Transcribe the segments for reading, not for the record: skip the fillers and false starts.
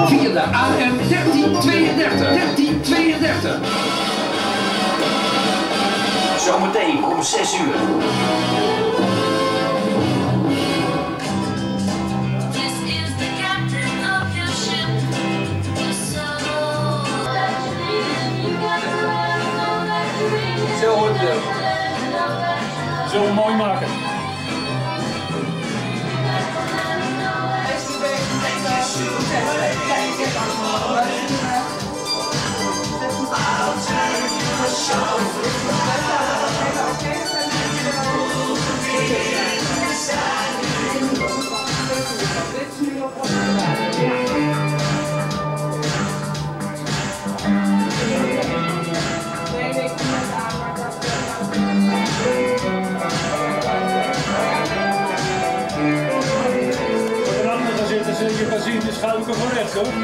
via de AM 1332. Zometeen om 6 uur. Zullen we mooi maken. Je kan zien, de schouder van rechts hoor.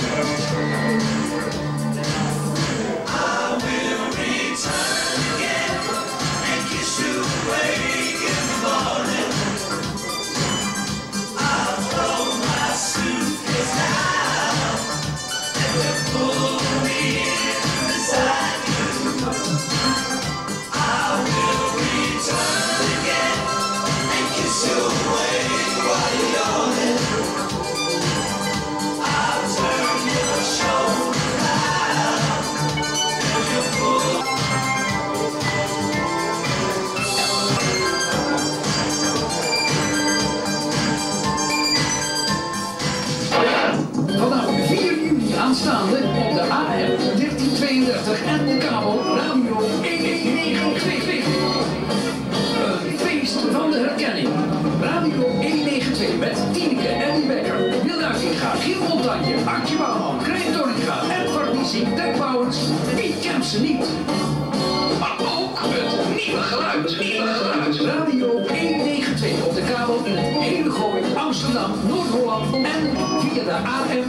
Aanstaande op de AM 1332 en de kabel radio 11922. Een feest van de herkenning. Radio 192 met Tineke, Ellie Becker, Wilda Ginga, Giel Montagne, Artje Bouwman, Krijn Torringa en Farnici Dekbouwens. Wie kent ze niet? Maar ook het nieuwe geluid. Radio 192 op de kabel in het hele Gooi, Amsterdam, Noord-Holland en via de AM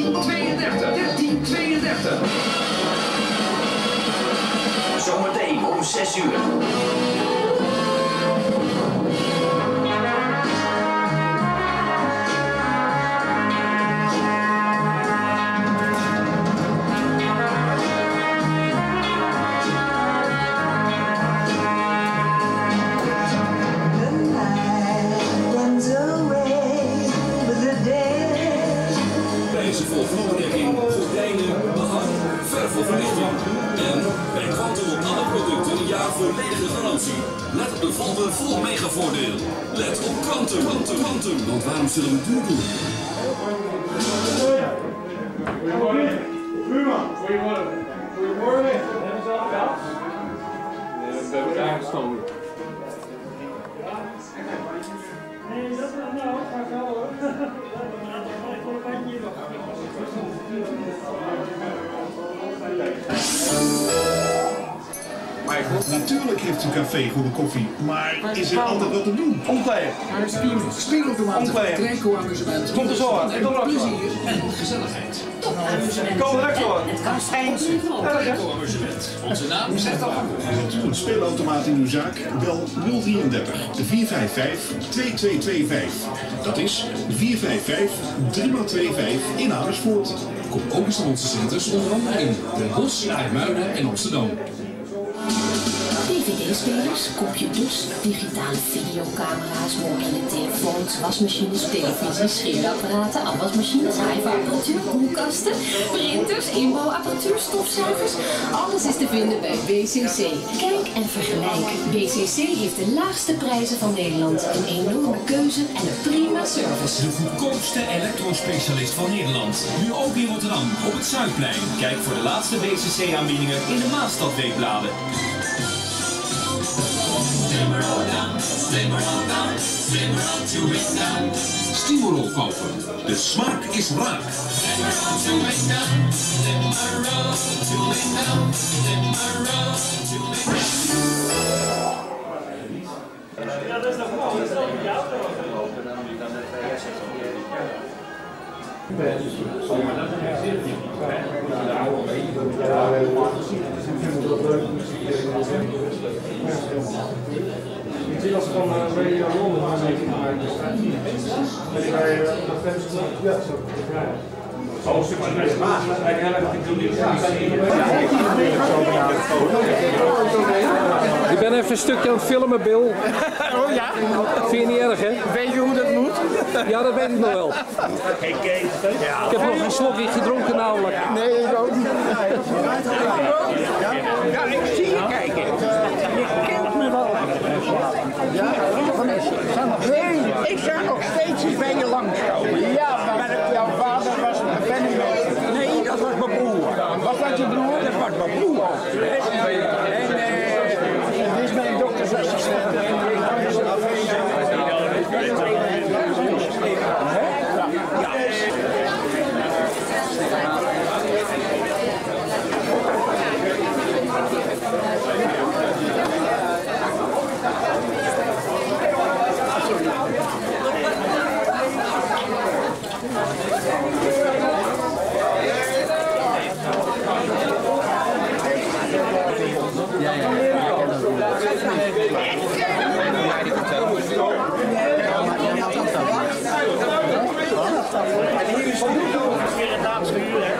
1332. Zometeen om 6 uur. Deze volvloerdekking, gordijnen, behang, vervelverlichting. En bij Quantum op alle producten een jaar volledige garantie. Let op de Volvo vol megavoordeel. Let op Quantum. Want waarom zullen we het duur doen? Goedemorgen. Buurman. Goedemorgen. Goedemorgen. Hebben ze al gebeld? Nee, we hebben het aangestoken. Nee, dat is nou, ga ik wel hoor. Natuurlijk heeft een café goede koffie, maar is er altijd wat te doen? Omkleden. Speelautomaten, Krijko-amusement. Komt er zo aan. Ik kom er ook zo aan. Plezier en gezelligheid. Ik kom direct zo aan. Het kan fijn zijn. Krijko-amusement. Onze naam zegt al. Wilt u een speelautomaat in uw zaak? Bel 033 455 2225. Dat is 455 3x25 in Amersfoort. Kom ook eens naar onze centers, onder andere in Den Bosch, IJmuiden en Amsterdam. DVD-spelers, computers, digitale videocamera's, mobiele telefoons, wasmachines, televisies, scheerapparaten, afwasmachines, hive-apparatuur, koelkasten, printers, inbouwapparatuur, stofzuigers. Alles is te vinden bij BCC. Kijk en vergelijk. BCC heeft de laagste prijzen van Nederland, een enorme keuze en een prima service. De goedkoopste elektrospecialist van Nederland. Nu ook in Rotterdam, op het Zuidplein. Kijk voor de laatste BCC-aanbiedingen in de Maastad-weekbladen. Steamroll kopen. De smaak is raak. Ja, dat is nog mooi. Dat is nog een jouw. Ik zie als van Radio Londen aan het maken. Ja, zo. Ik ben even een stukje aan het filmen, Bill. Oh ja? Vind je niet erg, hè? Weet je hoe dat moet? Ja, dat weet ik nog wel. Ik heb nog een slokje gedronken namelijk. Nee, ik ook niet. Ja, ik zie je kijken. Je kent me wel. Ja, hey, ik zag nog steeds iets bij je langskomen. Ja, maar jouw vader was een penningmeester. Nee, dat was mijn broer. Was dat je broer? Dat was mijn broer. En dit is mijn doktersassistent. En hier is weer het laatste uur, hè?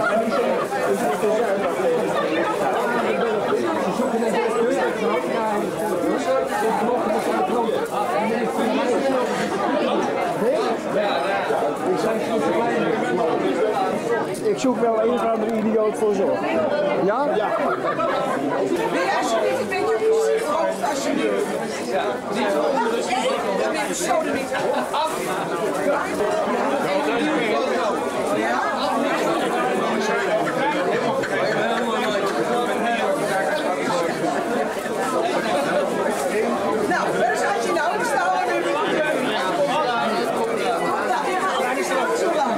Ik zoek wel een of andere idioot voor zorg. Ja? Ja. Wil jij alsjeblieft een beetje muziek hoofd, alsjeblieft? Ja. Dan ben je zo er niet af. Nou, waar staat je nou? We staan er nu. Hij is er ook zo lang.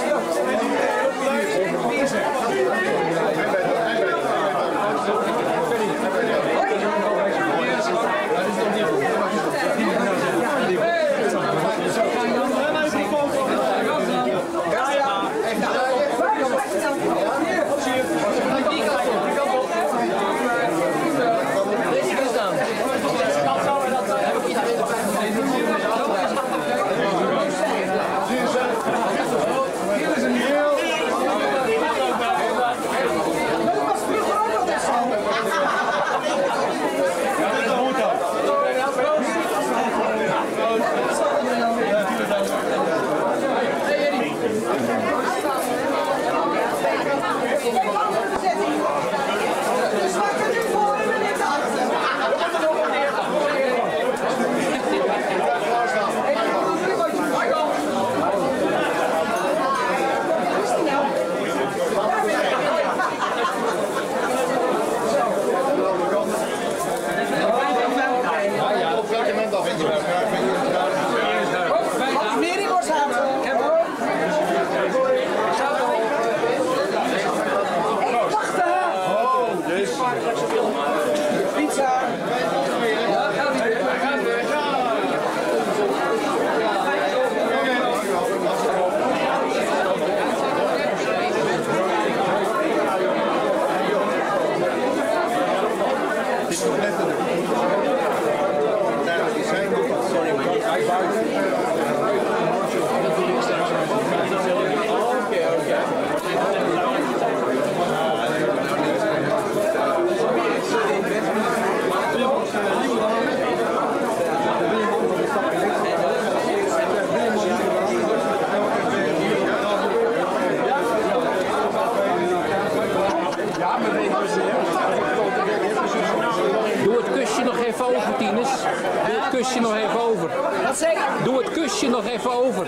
Doe het kusje nog even over, Tines. Doe het kusje nog even over. Wat zeg je? Doe het kusje nog even over.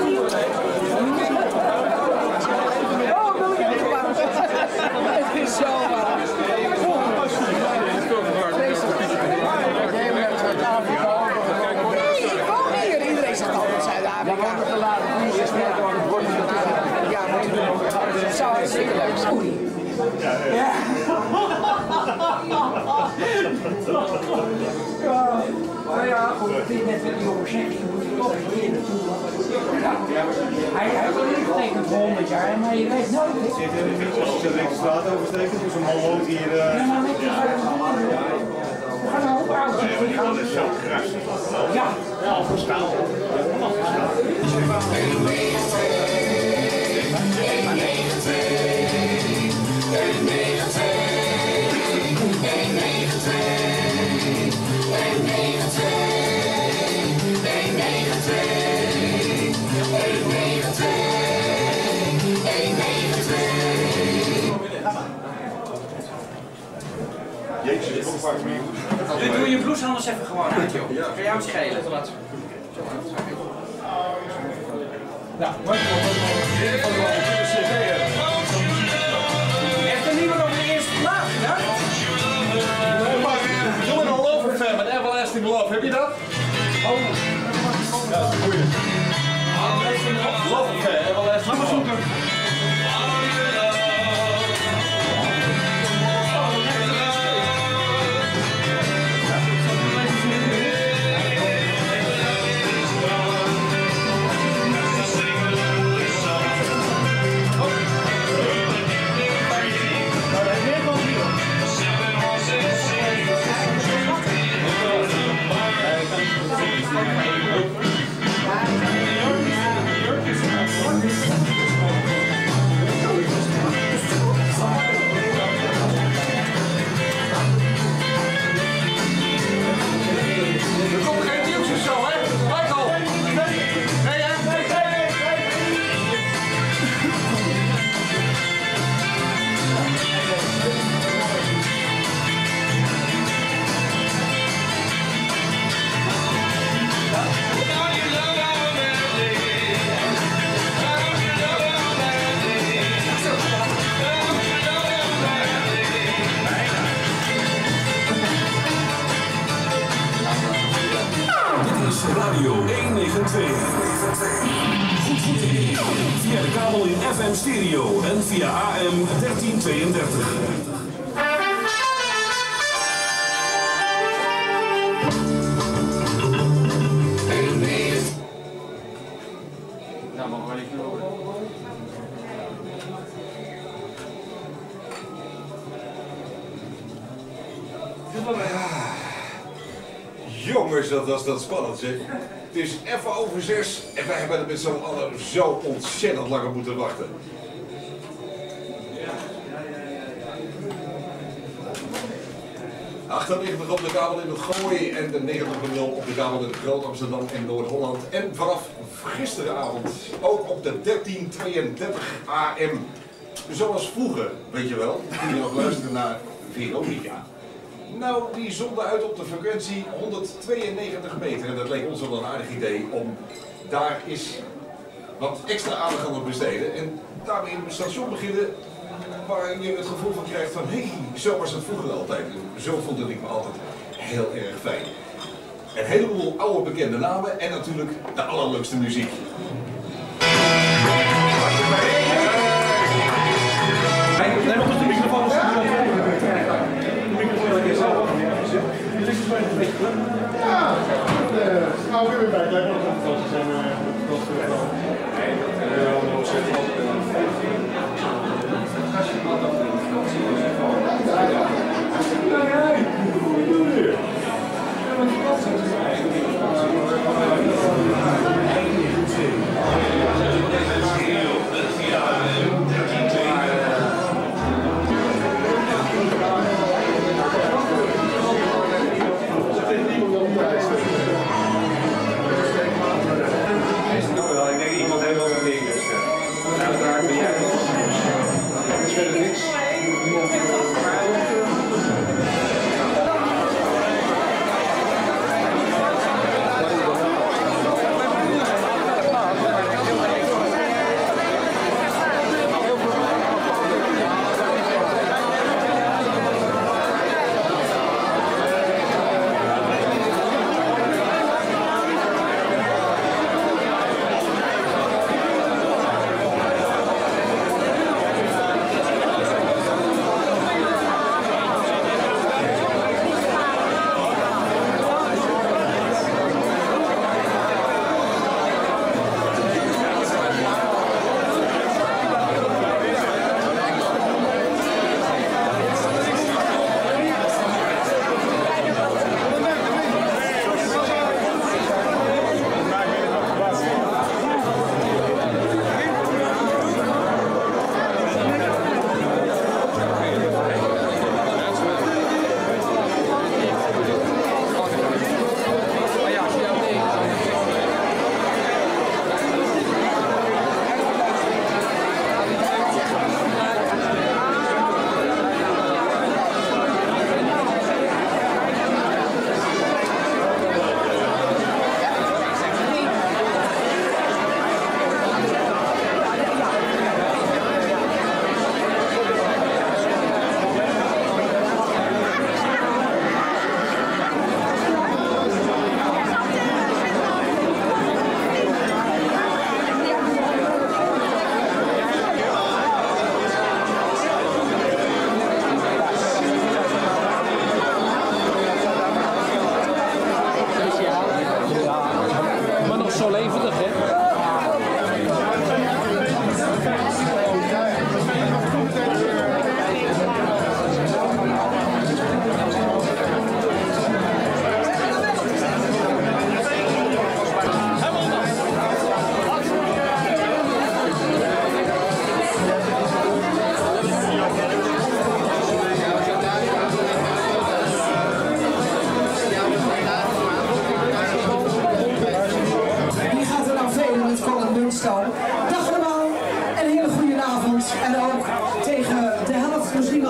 Het is zo waar. Nee, ik woon hier. Iedereen zegt altijd Zuid-Afrika. Ja, dat zou hartstikke leuk zijn. Oei. Ja. Nou ja, goed, het is net wat die jongen zegt, je moet er toch weer naartoe. Hij heeft al ingetekend voor 100 jaar, maar je weet nooit. Als je de straat oversteken, dus een man woont hier. Ja, maar weet je wat we gaan een hoop oud. Dat is zo kras. Ja. Afgestaan. Doe je blouse anders even gewoon uit, joh. Kan jou het schelen? Ja, heeft er niemand op de eerste plaats gedaan? Doe een Love Affair met Everlasting Love, heb je dat? Oh. Ja, dat is een goeie. Love Affair, Everlasting Love. Zoeken. Radio 192. Via de kabel in FM stereo en via AM 1332. Nou, mogen we even over. Jongens, dat was dat spannend, zeg. Het is even over 6 en wij hebben er met z'n allen zo ontzettend lang op moeten wachten. Ja. 98 op de kabel in het Gooi en de 90.0 op de kabel in het Groot Amsterdam en Noord-Holland. En vanaf gisteravond ook op de 1332 AM. Zoals vroeger, weet je wel, toen je nog luisterde naar Veronica. Nou, die zonden uit op de frequentie 192 meter en dat leek ons wel een aardig idee om daar eens wat extra aandacht aan te besteden. En daarmee een station beginnen waar je het gevoel van krijgt van hé, zo was het vroeger altijd. Zo vond ik me altijd heel erg fijn. Een heleboel oude bekende namen en natuurlijk de allerleukste muziek. Neem op de microfoon. Ja, nou weer bij het lekker dat ze zijn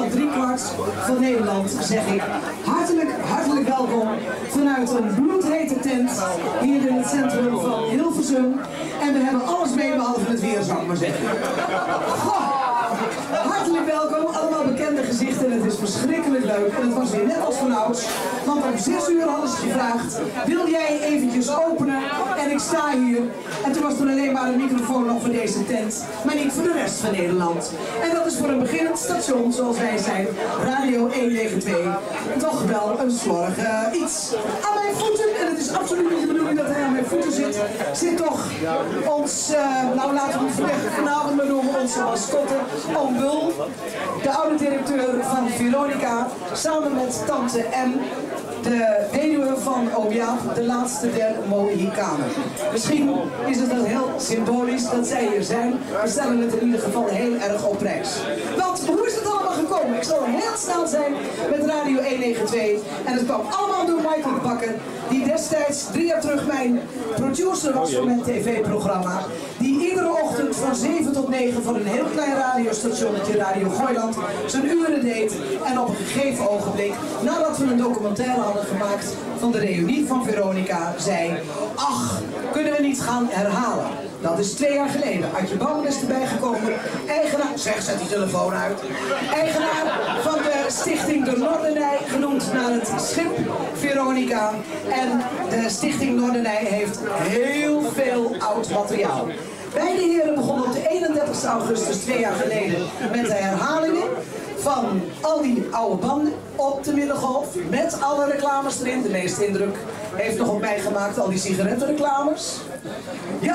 wel 3/4 van Nederland zeg ik hartelijk welkom vanuit een bloedhete tent hier in het centrum van Hilversum. En we hebben alles mee behalve het weer, zou ik maar zeggen. Goh. Hartelijk welkom, allemaal bekende gezichten. Het is verschrikkelijk leuk en het was weer net als vanouds. Want om 6 uur hadden ze gevraagd, wil jij eventjes openen? En ik sta hier. En toen was er alleen maar een microfoon nog voor deze tent, maar niet voor de rest van Nederland. En dat is voor een beginnend station, zoals wij zijn, Radio 192, toch wel een slordig iets. Aan mijn voeten, en het is absoluut niet de bedoeling dat hij aan mijn voeten zit, zit toch ons, nou laten we het vanavond maar noemen, onze mascotte, Oom Bul, de oude directeur van Veronica, samen met tante M, de weduwe van Oom Jaap, de laatste der Mohikanen. Misschien is het dan heel symbolisch dat zij hier zijn. We stellen het in ieder geval heel erg op prijs. Want hoe is het allemaal gekomen? Ik zal heel snel zijn met Radio 192. En het kwam allemaal door Michael Bakker, die destijds 3 jaar terug mijn producer was voor mijn tv-programma. Die iedere ochtend van 7 tot 9 voor een heel klein radiostationnetje, Radio Gooiland, zijn uren deed. En op een gegeven ogenblik, nadat we een documentaire hadden gemaakt van de reunie van Veronica, zei: ach, kunnen we niet gaan herhalen? Dat is 2 jaar geleden. Adje Bouwen is erbij gekomen. Eigenaar, zet die telefoon uit. Eigenaar van de stichting De Noordenij, genoemd naar het schip Veronica. En de stichting Noordenij heeft heel veel oud materiaal. Beide heren begonnen op de 31 augustus 2 jaar geleden met de herhalingen van al die oude banden op de Middengolf, met alle reclames erin. De meeste indruk heeft nog op mij gemaakt, al die sigarettenreclames. Ja,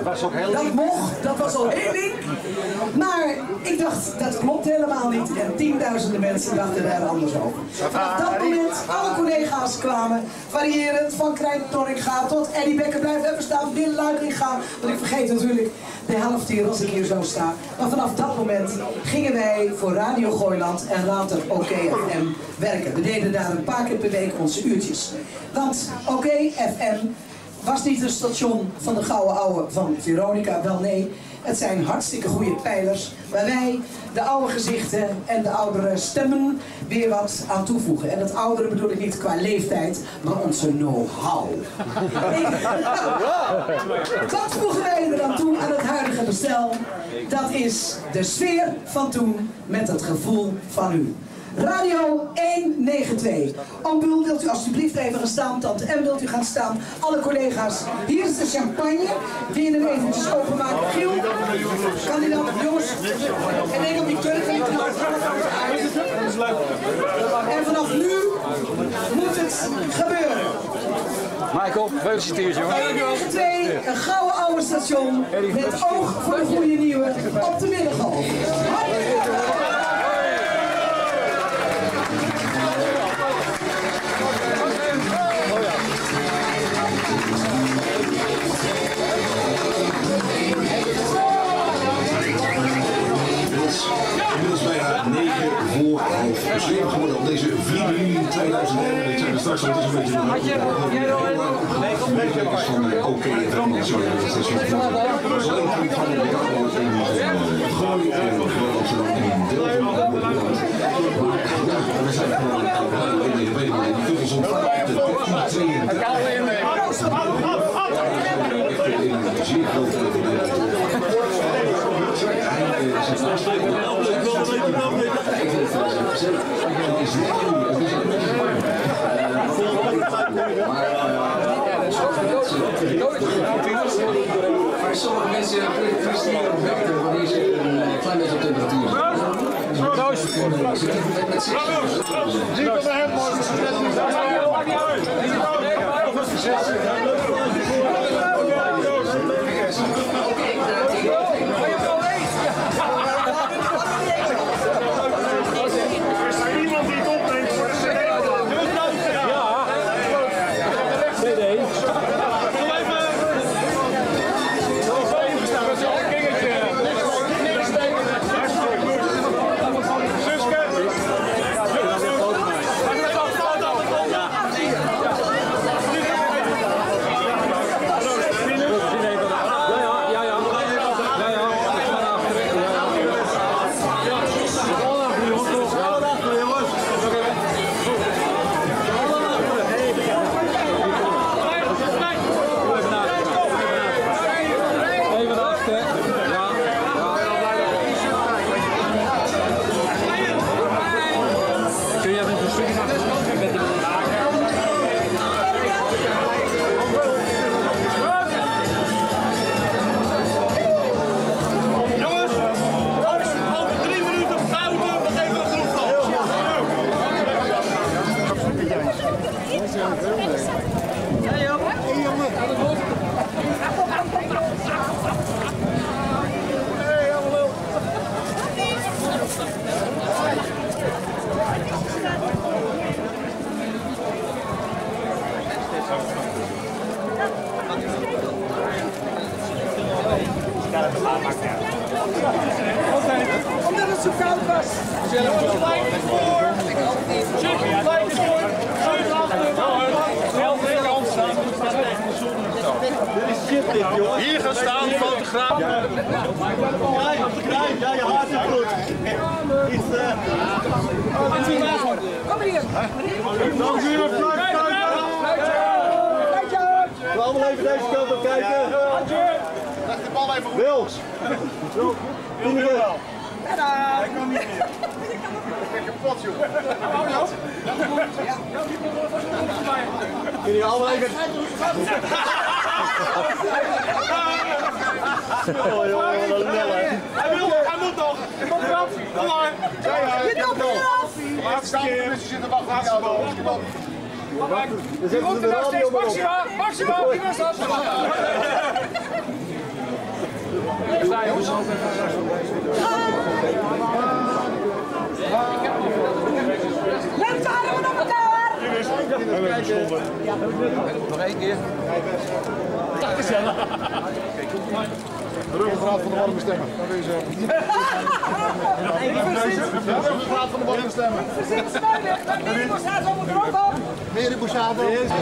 dat mocht, dat was al heel link. Maar ik dacht, dat klopt helemaal niet. En tienduizenden mensen dachten daar anders over. Vanaf dat moment, alle collega's kwamen, variërend van Krijn Torringa tot Eddie Becker blijft even staan, Bill Luikeringa. Want ik vergeet natuurlijk de helft hier als ik hier zo sta. Maar vanaf dat moment gingen wij voor Radio Gooiland en later OKFM werken. We deden daar een paar keer per week onze uurtjes. Want OKFM was niet een station van de gouden ouwe van Veronica, wel nee. Het zijn hartstikke goede pijlers waar wij de oude gezichten en de oudere stemmen weer wat aan toevoegen. En het oudere bedoel ik niet qua leeftijd, maar onze know-how. Wat voegen wij er dan toe aan het huidige bestel? Dat is de sfeer van toen met het gevoel van u. Radio 192. Oom Bul, wilt u alsjeblieft even gaan staan? Tante M, wilt u gaan staan? Alle collega's. Hier is de champagne. Wil je hem eventjes openmaken? Giel, kandidaat, jongens. En neem op die kurk niet. En vanaf nu moet het gebeuren. Michael, feliciteerd jongen. 192, een gouden oude station met oog voor de goede nieuwe op de Middengolf. Inmiddels bijna 9 voor half 7 geworden op deze 4 juni 2011. Ik zei er straks al, het is een beetje een van OKFM. Sorry, dat is alleen van Gooi en Groot Amsterdam en deel van Nederland. Maar we zijn gewoon die kunnen ons ontvangen op de 1332. Een zeer grote evenement. Maar sommige mensen presteren op beter wanneer ze een klein beetje op temperatuur Omdat het zo koud was. Gelijk is voor. Gelijk is voor. Dit is shit dit, joh. Hier gaan staan, fotograaf. Krijg op de krijg. Ja, je haart is goed. Kom hier. Dank u wel. We allemaal even deze kant op kijken. Leg de bal even goed. Wils. Tineke. Tada. Ik kan niet meer. Ik ben kapot, joh. Jullie allemaal even... Oh, joh, wat een lel, hè. Hij moet nog. Kom eraf. Kom maar. Je doet eraf. Laatste keer. Ze zitten wachten aan de bal. Je moet er nog steeds maximaal. Die was af. Let de armen op elkaar! Nog één keer. Gezellig. De ruggengraat van de warme stemmen. Dat wil je zeggen. De ruggengraat van de warme stemmen. Verzin snuilen. Meneer Bouchard, moet er ook op. Meneer Bouchard.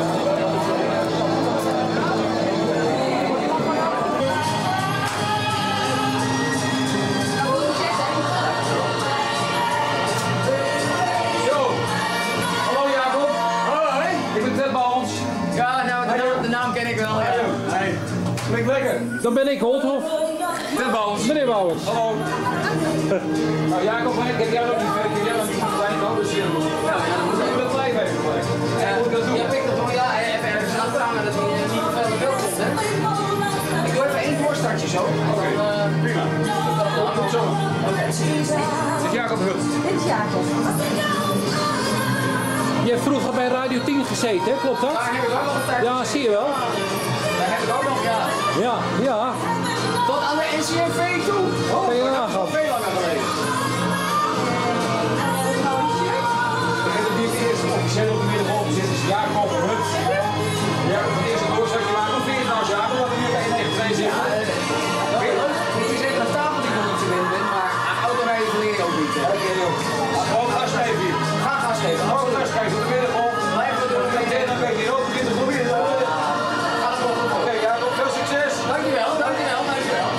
Klinkt lekker. Dan ben ik Holthof. Ted Bouwens. Meneer Bouwens. Hallo. Nou Jacob, ik heb jou nog niet gelijk, dus ja, dan moet ik wel blijven even gelijk. Ja, ik dat gewoon, ja, even ergens achteraan dat hij niet te veel in beeld komt, hè. Ik doe even één voorstartje zo. Prima. Goed zo. Oké. Dit is Jacob Hut. Dit is Jacob. Je hebt vroeger bij Radio 10 gezeten, hè? Klopt dat? Daar heb ik ook nog een tijd. Ja, zie je wel. Daar heb ik ook nog, ja. Ja, ja. Tot aan de NCRV toe. Kan je nagaan. Veel langer geleden. Degene die het eerst officieel op de middengrond zit is Jacob Hut. Ja, het eerste doorstrekje maken. Hoe vind je het nou, Jacob? Dat we nu bij 1-2 zitten. Het is even een tafel die ik nog niet te winnen ben, maar autorijden verleer ik ook niet. Oké, joh. Gewoon gas geven hier. Ga gas geven. Gewoon gas geven op de middengrond. Blijven we doen. Dan ben je ook begint te groeien. Oké, Jacob, veel succes. Dankjewel, dankjewel, dankjewel.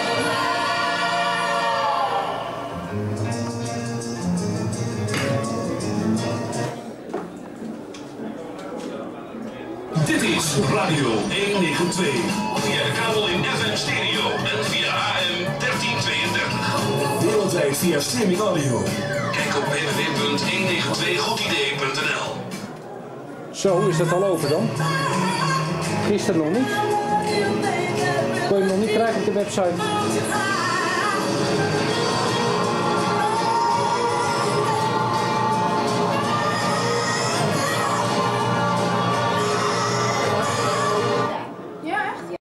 Dit is Radio 192. Via de kabel in FM stereo en via AM 1332. Wereldwijd via streaming audio. Kijk op www.192goedidee.nl. Zo, is het al over dan? Gisteren nog niet. Kon je hem nog niet krijgen op de website?